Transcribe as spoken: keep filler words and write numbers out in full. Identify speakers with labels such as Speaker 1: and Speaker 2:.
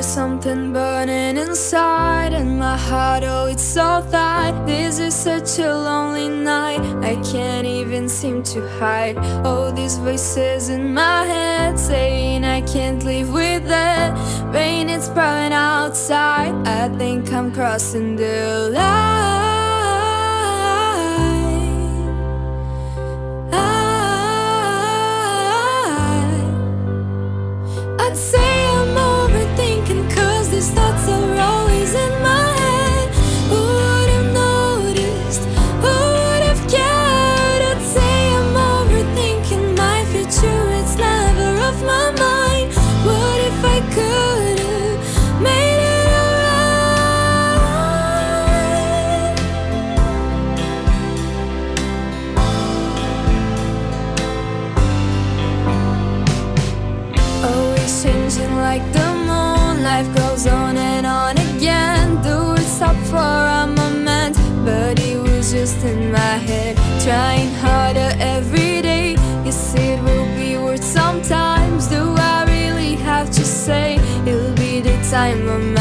Speaker 1: There's something burning inside, and my heart, oh, it's so tight. This is such a lonely night, I can't even seem to hide. All these voices in my head saying I can't live with that rain, it's pouring outside. I think I'm crossing the line. I'd say I'm overthinking, cause these thoughts are always in my head. Who would have noticed? Who would have cared? I'd say I'm overthinking my future, it's never off my mind. What if I could have made it alright? Always changing like the moon, life goes on and on again. The words stop for a moment, but it was just in my head. Trying harder every day, yes it will be worth sometimes. Do I really have to say it'll be the time of